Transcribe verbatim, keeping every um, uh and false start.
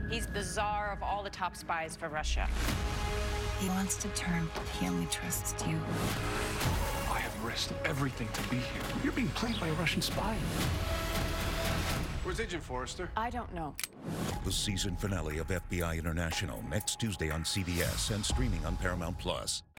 He's the czar of all the top spies for Russia. He wants to turn, but he only trusts you. I have risked everything to be here. You're being played by a Russian spy. Where's Agent Forrester? I don't know. The season finale of F B I International next Tuesday on C B S and streaming on Paramount Plus.